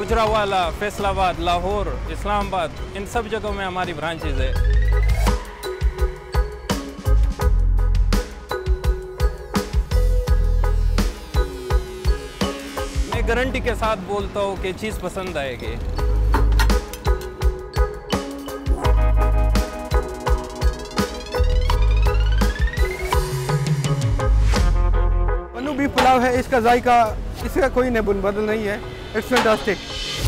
गुजरावाला, फैसलाबाद, लाहौर, इस्लामाबाद, इन सब जगहों में हमारी ब्रांचेज है। मैं गारंटी के साथ बोलता हूँ कि चीज़ पसंद आएगी। बन्नू बीफ पुलाव है, इसका जायका इसका कोई बदल नहीं है। It's fantastic.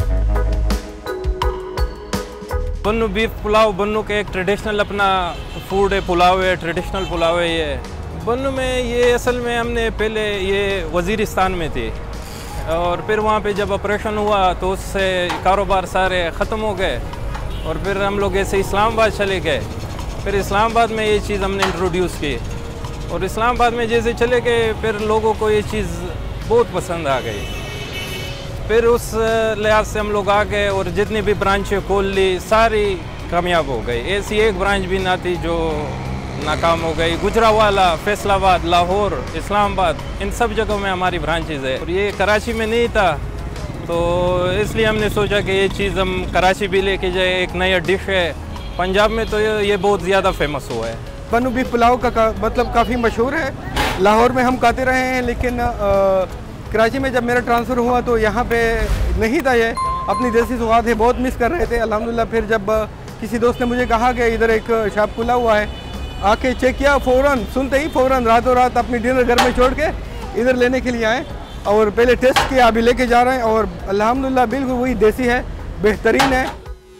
Bannu beef pulao Bannu का एक ट्रेडिशनल अपना फूड है, पुलाव है, ट्रेडिशनल पुलाव है ये। बन्नू में ये असल में हमने पहले ये वज़ीरिस्तान में थी और फिर वहाँ पे जब ऑपरेशन हुआ तो उससे कारोबार सारे ख़त्म हो गए और फिर हम लोग ऐसे इस्लामाबाद चले गए। फिर इस्लामाबाद में ये चीज़ हमने इंट्रोड्यूस की और इस्लामाबाद में जैसे चले गए फिर लोगों को ये चीज़ बहुत पसंद आ गई। फिर उस लिहाज से हम लोग आ गए और जितनी भी ब्रांचें खोल ली सारी कामयाब हो गई। ऐसी एक ब्रांच भी ना थी जो नाकाम हो गई। गुजरावाला, फैसलाबाद, लाहौर, इस्लामाबाद, इन सब जगहों में हमारी ब्रांचेज है और ये कराची में नहीं था तो इसलिए हमने सोचा कि ये चीज़ हम कराची भी लेके जाए। एक नया डिश है, पंजाब में तो ये बहुत ज़्यादा फेमस हुआ है। बन्नू बीफ पुलाव का मतलब काफ़ी मशहूर है। लाहौर में हम खाते रहे हैं लेकिन कराची में जब मेरा ट्रांसफ़र हुआ तो यहाँ पे नहीं था। ये अपनी देसी स्वाद है, बहुत मिस कर रहे थे। अल्हम्दुलिल्लाह फिर जब किसी दोस्त ने मुझे कहा कि इधर एक शॉप खुला हुआ है, आके चेक किया, फ़ौरन सुनते ही फ़ौरन रातों रात अपनी डिनर घर में छोड़ के इधर लेने के लिए आए और पहले टेस्ट किया, अभी लेके जा रहे हैं और अल्हम्दुलिल्लाह बिल्कुल वही देसी है, बेहतरीन है।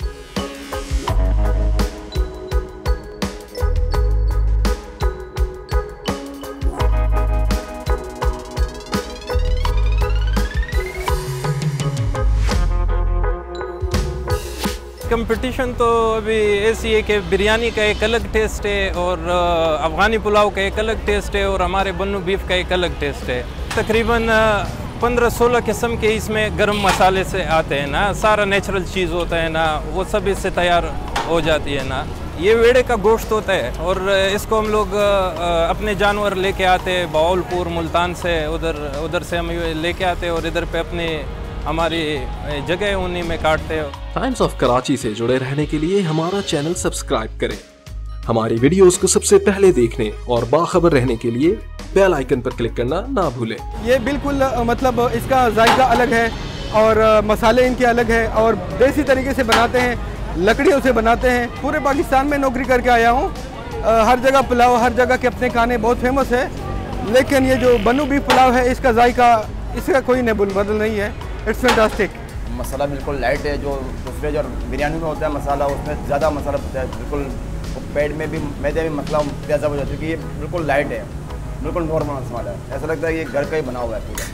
कंपटीशन तो अभी ऐसी है कि बिरयानी का एक अलग टेस्ट है और अफ़गानी पुलाव का एक अलग टेस्ट है और हमारे बन्नू बीफ का एक अलग टेस्ट है। तकरीबन 15-16 किस्म के इसमें गर्म मसाले से आते हैं ना, सारा नेचुरल चीज़ होता है ना, वो सब इससे तैयार हो जाती है ना। ये वेड़े का गोश्त होता है और इसको हम लोग अपने जानवर लेके आते हैं बावलपुर, मुल्तान से, उधर से हम लेके आते हैं और इधर पे अपने हमारी जगह उन्हीं में काटते हैं। टाइम्स ऑफ कराची से जुड़े रहने के लिए हमारा चैनल सब्सक्राइब करें। हमारी वीडियोस को सबसे पहले देखने और बाखबर रहने के लिए बेल आइकन पर क्लिक करना ना भूलें। ये बिल्कुल मतलब इसका जायका अलग है और मसाले इनके अलग है और देसी तरीके से बनाते हैं, लकड़ियों से बनाते हैं। पूरे पाकिस्तान में नौकरी करके आया हूँ, हर जगह पुलाव, हर जगह के अपने खाने बहुत फेमस है, लेकिन ये जो बन्नू बीफ पुलाव है इसका जायका इसका कोई बदल नहीं है। It's fantastic. मसाला बिल्कुल लाइट है, जो दूसरे जो बिरयानी में होता है मसाला उसमें ज़्यादा मसाला होता है, बिल्कुल पेट में भी मैदे में मसला तेज़ा हो जाता है। कि ये बिल्कुल लाइट है, बिल्कुल नॉर्मल मसाला है, ऐसा लगता है कि ये घर का ही बना हुआ है पूरा।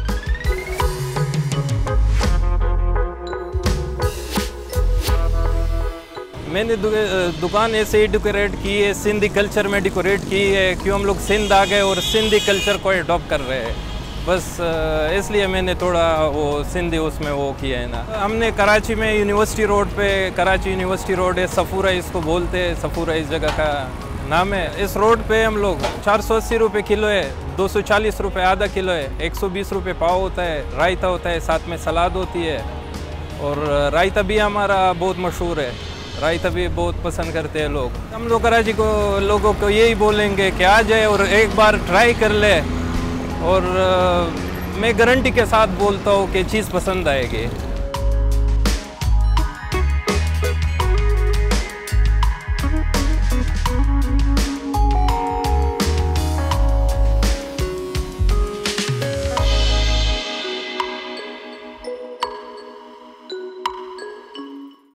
मैंने दुकान ऐसे ही डेकोरेट की है, सिंधी कल्चर में डेकोरेट की है, क्यों हम लोग सिंध आ गए और सिंधी कल्चर को अडॉप्ट कर रहे हैं, बस इसलिए मैंने थोड़ा वो सिंधी उसमें वो किया है ना। हमने कराची में यूनिवर्सिटी रोड पे, कराची यूनिवर्सिटी रोड है, सफूरा इसको बोलते हैं, सफूरा इस जगह का नाम है। इस रोड पे हम लोग 480 रुपये किलो है, 240 रुपये आधा किलो है, 120 रुपये पाव होता है, रायता होता है, साथ में सलाद होती है और रायता भी हमारा बहुत मशहूर है, रायता भी बहुत पसंद करते हैं लोग। हम लोग कराची को लोगों को यही बोलेंगे कि आ जाए और एक बार ट्राई कर ले और मैं गारंटी के साथ बोलता हूँ कि चीज़ पसंद आएगी।